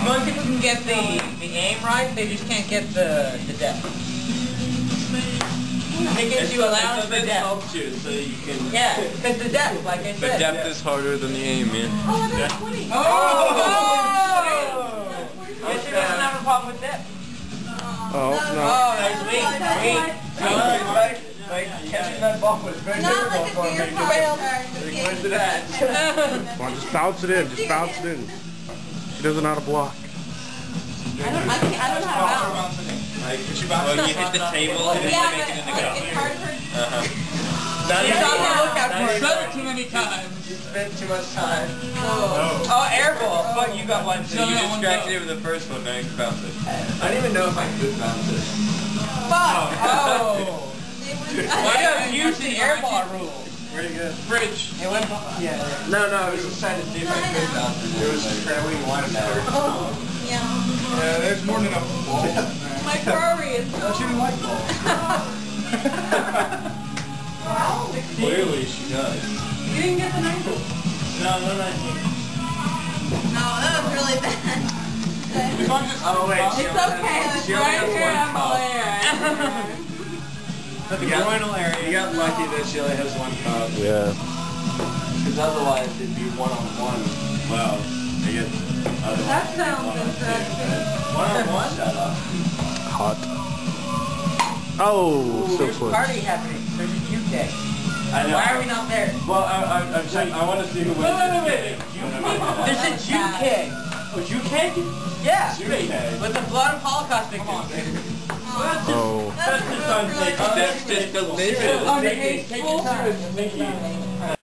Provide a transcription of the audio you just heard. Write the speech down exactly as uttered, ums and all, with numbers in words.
most people can get the the aim right, they just can't get the the depth. It gives you allowance for depth. You, so you can. Yeah, because the depth, like I said. The depth is harder than the aim, man. Oh, I got twenty. Oh! Oh! Yes, she doesn't have a problem with depth. Oh, no. Oh, that's weak. Weak. Like, like catching that ball was very difficult for me. Not to that. Come on, just bounce it in. Just bounce it in. She doesn't know how to block. I don't, I can't, I don't know how to bounce. Like, well, you hit the table and then Yeah, you make it in the but cup. it's hard for... Uh-huh. You don't have to look out Now for you it. got it. Too many times. You spent too much time. Oh, oh air ball. But you got one too. So you distracted it with the first one, now you can bounce it. I don't even know if I could bounce it. Fuck! Oh! Why don't you use the air ball rule? Pretty good. Bridge. It went. Yeah. No, no, I was just trying to see if I could bounce it. It was trailing one there. Oh, yeah. Yeah, there's more than enough balls. My Ferrari is... Don't you even like balls? Wow. Clearly she does. You didn't get the ninety. No, no, nineteen. No, that was really bad. Oh, wait. It's okay. It's right here, Emily. The groinal area. You got lucky that she only has one cup. Yeah. Because otherwise it'd be one on one. Well, I guess. That sounds interesting. One on one? Shut up. Hot. Oh, Ooh, so there's a close. party happening. There's a Q K. I know. Why are we not there? Well, I, I, I'm saying I want to see who wins. Wait, wait, wait, wait. There's a Q K. A Q K? Yeah. Q K. With the blood of Holocaust victims. Oh. That's That's just really That's just delicious. Oh, take your time.